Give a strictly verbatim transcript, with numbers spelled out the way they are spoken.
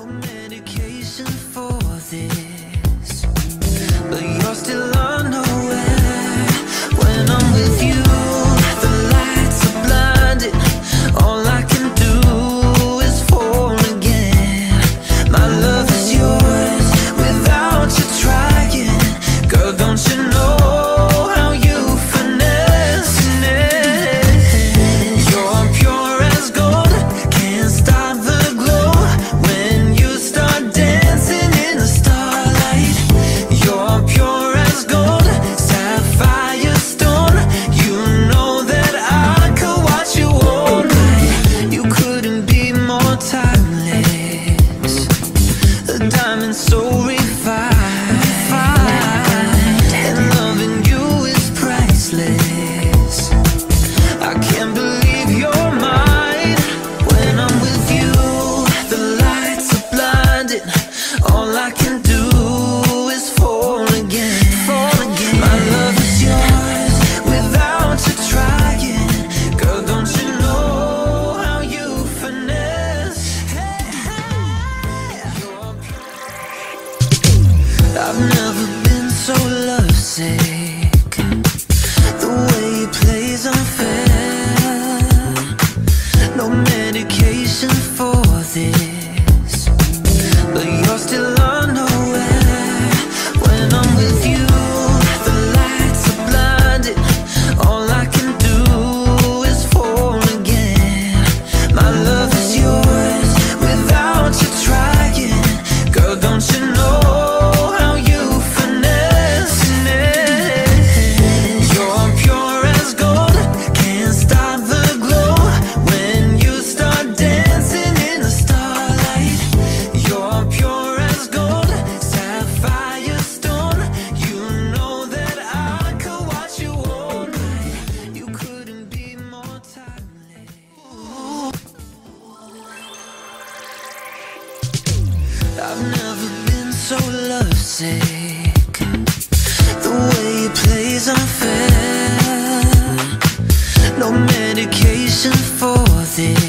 No medication for this, but you're still unaware. When I'm with you, the lights are blinded. All I can do is fall again. My love is yours without you trying. Girl, don't you know how you finesse it? You're pure as gold, can't stop the glow when you start dancing in the starlight. You're pure as gold, sapphire stone. You know that I could watch you all night. You couldn't be more timeless. The diamond's so refined, and loving you is priceless. I can't believe you're mine. When I'm with you, the lights are blinded. All I can do is fall again. Fall again. My love is yours without you trying. Girl, don't you know how you finesse? You're I've never been so lovesick. The way it plays unfair. No medication for this, but you're still unaware. When I'm with you, the lights are blinded. All I can do is fall again. My love is yours without you trying. Girl, don't you know how you finesse it? You're pure as gold, can't stop the glow when you start dancing in the starlight. You're pure as gold, sapphire stone. You know that I could watch you all night. You couldn't be more timeless. I've never been so lovesick. The way it plays unfair. No medication for this,